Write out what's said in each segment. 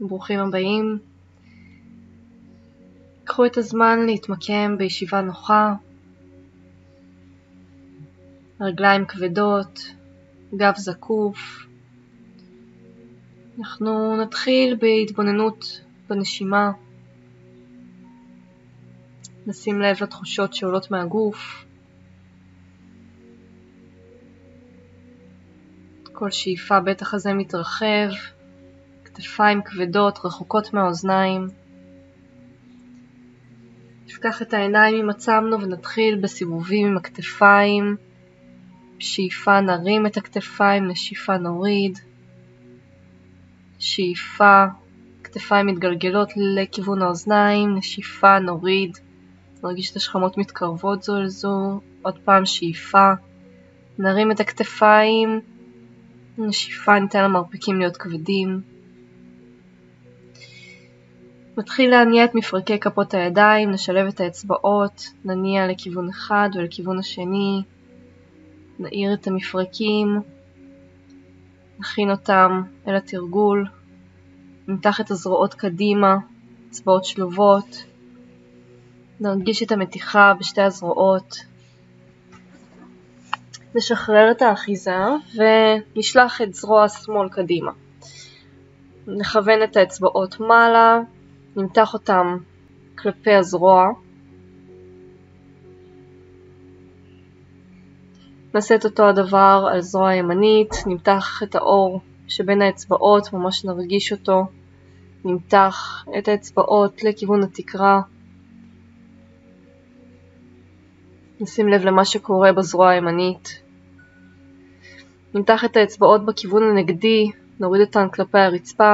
ברוכים הבאים. קחו את הזמן להתמקם בישיבה נוחה, רגליים כבדות, גב זקוף. אנחנו נתחיל בהתבוננות בנשימה. נשים לב לתחושות שעולות מהגוף. כל שאיפה בטח הזה מתרחב, כתפיים כבדות רחוקות מהאוזניים. נפקח את העיניים אם עצמנו ונתחיל בסיבובים עם הכתפיים. שאיפה נרים את הכתפיים, נשיפה נוריד. שאיפה, כתפיים מתגלגלות לכיוון האוזניים, נשיפה נוריד. נרגיש את השכמות מתקרבות זו אל זו. עוד פעם שאיפה, נרים את הכתפיים, נשיפה ניתן למרפקים להיות כבדים. מתחיל להניע את מפרקי כפות הידיים, נשלב את האצבעות, נניע לכיוון אחד ולכיוון השני, נעיר את המפרקים, נכין אותם אל התרגול, נמתח את הזרועות קדימה, אצבעות שלובות, נרגיש את המתיחה בשתי הזרועות, נשחרר את האחיזה ונשלח את זרוע השמאל קדימה. נכוון את האצבעות מעלה, נמתח אותם כלפי הזרוע. נעשה את אותו הדבר על זרוע הימנית, נמתח את האור שבין האצבעות, ממש נרגיש אותו. נמתח את האצבעות לכיוון התקרה. נשים לב למה שקורה בזרוע הימנית. נמתח את האצבעות בכיוון הנגדי, נוריד אותן כלפי הרצפה.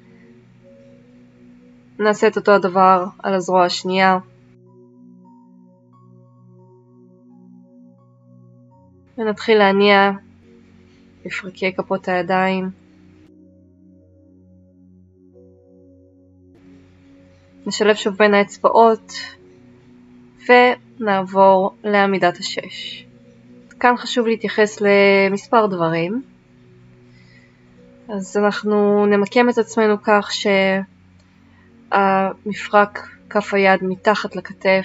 נעשה את אותו הדבר על הזרוע השנייה. ונתחיל להניע מפרקי כפות הידיים. נשלב שוב בין האצבעות ונעבור לעמידת השש. כאן חשוב להתייחס למספר דברים. אז אנחנו נמקם את עצמנו כך שהמפרק כף היד מתחת לכתף.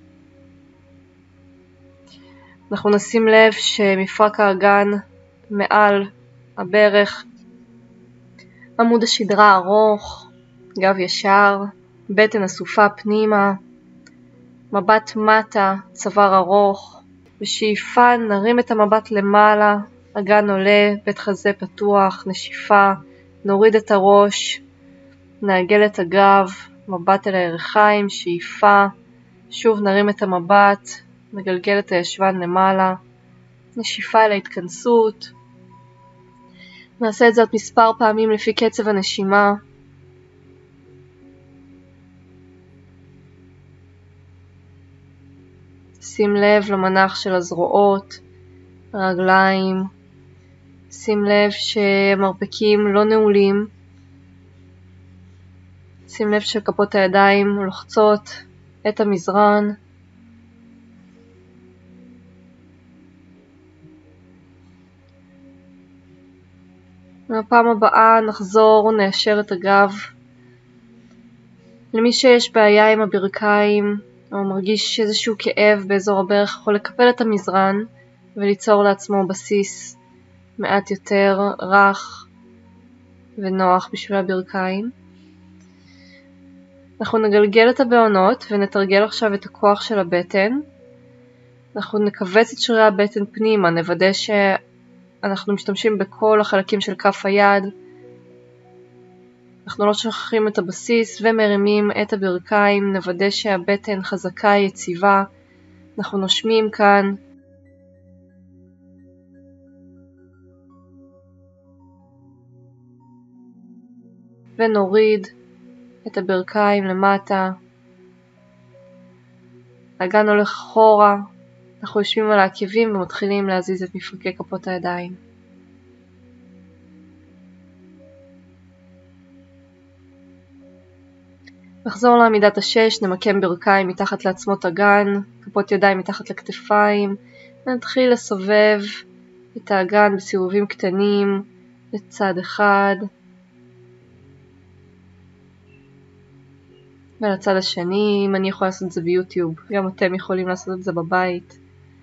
אנחנו נשים לב שמפרק האגן מעל הברך, עמוד השדרה ארוך, גב ישר, בטן אסופה פנימה, מבט מטה, צוואר ארוך. בשאיפה נרים את המבט למעלה, אגן עולה, בית חזה פתוח, נשיפה, נוריד את הראש, נעגל את הגב, מבט אל הירכיים, שאיפה, שוב נרים את המבט, נגלגל את הישבן למעלה, נשיפה אל ההתכנסות. נעשה את זאת מספר פעמים לפי קצב הנשימה. שים לב למנח של הזרועות, הרגליים. שים לב שמרפקים לא נעולים. שים לב שכפות הידיים לוחצות את המזרן. בפעם הבאה נחזור, נאשר את הגב. למי שיש בעיה עם הברכיים או מרגיש איזשהו כאב באזור הברך, יכול לקפל את המזרן וליצור לעצמו בסיס מעט יותר רך ונוח בשביל הברכיים. אנחנו נגלגל את הבעונות ונתרגל עכשיו את הכוח של הבטן. אנחנו נכווץ את שרירי הבטן פנימה, נוודא שאנחנו משתמשים בכל החלקים של כף היד. אנחנו לא שוכחים את הבסיס ומרימים את הברכיים, נוודא שהבטן חזקה, יציבה. אנחנו נושמים כאן. ונוריד את הברכיים למטה. האגן הולך אחורה. אנחנו יושבים על העקבים ומתחילים להזיז את מפרקי כפות הידיים. נחזור לעמידת השש, נמקם ברכיים מתחת לעצמות אגן, כפות ידיים מתחת לכתפיים, ונתחיל לסובב את האגן בסיבובים קטנים לצד אחד. ולצד השני, אם אני יכולה לעשות את זה ביוטיוב, גם אתם יכולים לעשות את זה בבית.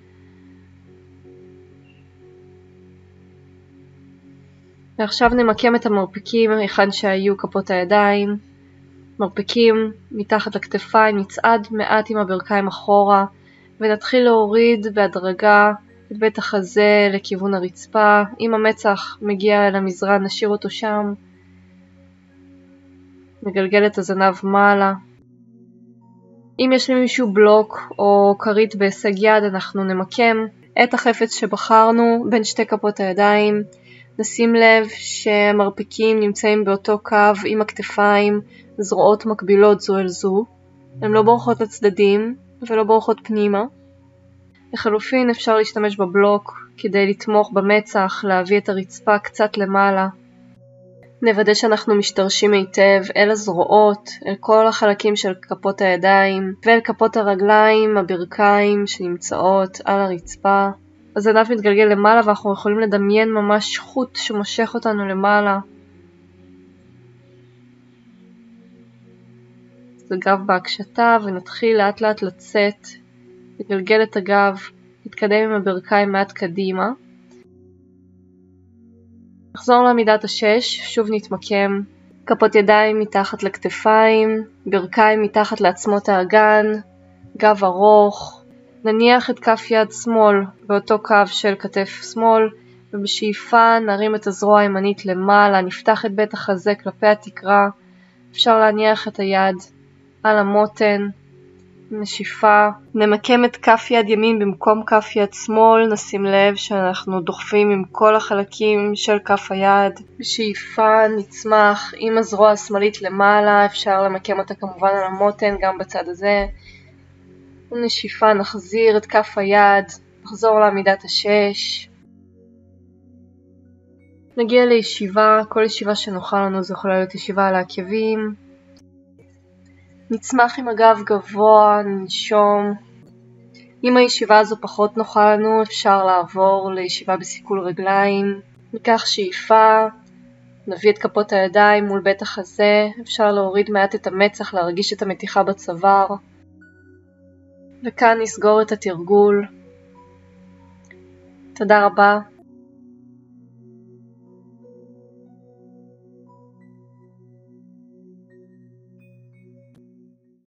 ועכשיו נמקם את המרפקים היכן שהיו כפות הידיים. מרפקים מתחת לכתפיים, נצעד מעט עם הברכיים אחורה, ונתחיל להוריד בהדרגה את בית החזה לכיוון הרצפה. אם המצח מגיע אל המזרן, נשאיר אותו שם. נגלגל את הזנב מעלה. אם יש למישהו בלוק או כרית בהישג יד, אנחנו נמקם את החפץ שבחרנו בין שתי כפות הידיים. נשים לב שהמרפקים נמצאים באותו קו עם הכתפיים, זרועות מקבילות זו אל זו. הן לא בורחות לצדדים ולא בורחות פנימה. לחלופין אפשר להשתמש בבלוק כדי לתמוך במצח, להביא את הרצפה קצת למעלה. נוודא שאנחנו משתרשים היטב אל הזרועות, אל כל החלקים של כפות הידיים ואל כפות הרגליים, הברכיים שנמצאות על הרצפה. הזנב מתגלגל למעלה ואנחנו יכולים לדמיין ממש חוט שמושך אותנו למעלה. זה גב בהקשתה, ונתחיל לאט לאט לצאת, לגלגל את הגב, נתקדם עם הברכיים מעט קדימה. נחזור לעמידת השש, שוב נתמקם, כפות ידיים מתחת לכתפיים, ברכיים מתחת לעצמות האגן, גב ארוך. נניח את כף יד שמאל באותו קו של כתף שמאל, ובשאיפה נרים את הזרוע הימנית למעלה, נפתח את בית החזה כלפי התקרה. אפשר להניח את היד על המותן, נשיפה. נמקם את כף יד ימין במקום כף יד שמאל, נשים לב שאנחנו דוחפים עם כל החלקים של כף היד. בשאיפה נצמח עם הזרוע השמאלית למעלה, אפשר למקם אותה כמובן על המותן גם בצד הזה. נשיפה נחזיר את כף היד, נחזור לעמידת השש. נגיע לישיבה, כל ישיבה שנוחה לנו זה יכולה להיות ישיבה על העקבים. נצמח עם הגב גבוה, ננשום. אם הישיבה הזו פחות נוחה לנו, אפשר לעבור לישיבה בסיכול רגליים. ניקח שאיפה, נביא את כפות הידיים מול בית החזה, אפשר להוריד מעט את המצח, להרגיש את המתיחה בצוואר. וכאן נסגור את התרגול. תודה רבה.